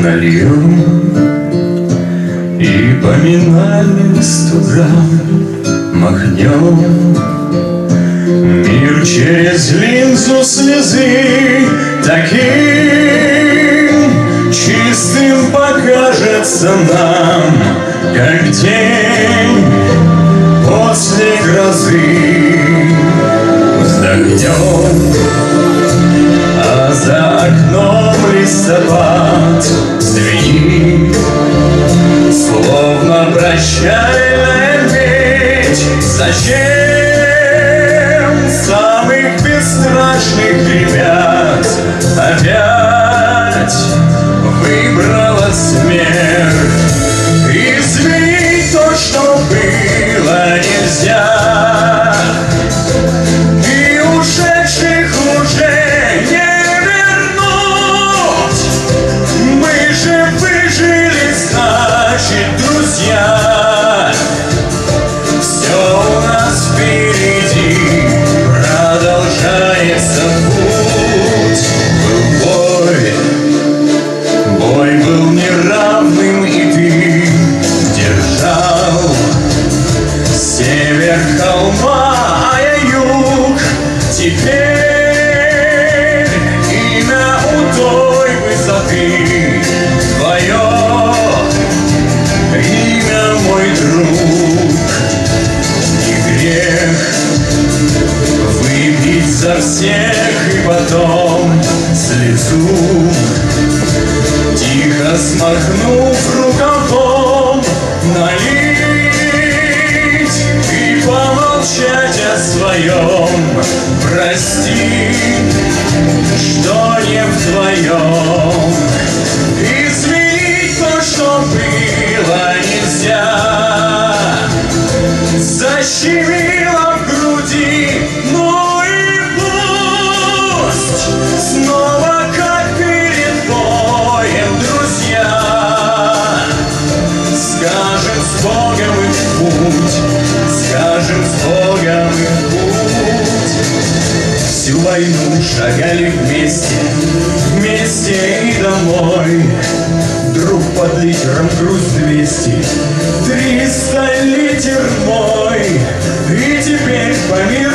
нальем и поминальным 100 грамм махнем. Мир через линзу слезы таким чистым покажется нам, как день после грозы. Вздохнем, а за окном листопад звенит, словно прощальная медь. Зачем самых бесстрашных ребят опять выбрала смерть? Изменить то, что было, нельзя, и ушедших уже не вернуть. Мы же выжили, значит, друзья, все у нас впереди, продолжается путь. Бой был неравным, и ты держал север холма, а я юг. Теперь имя у той высоты твое, имя, мой друг. Не грех выпить за всех и потом слезу, тихо смахнув рукавом, налить и помолчать о своем. Прости, что не вдвоем. Изменить то, что было, нельзя. Защемило в груди, ну и пусть. Снова как перед боем, друзья. Скажем с Богом и в путь, скажем с Богом и в путь. Всю войну шагали вместе, вместе и домой. Друг под литером груз 200, 300 литер мой. И теперь помилуй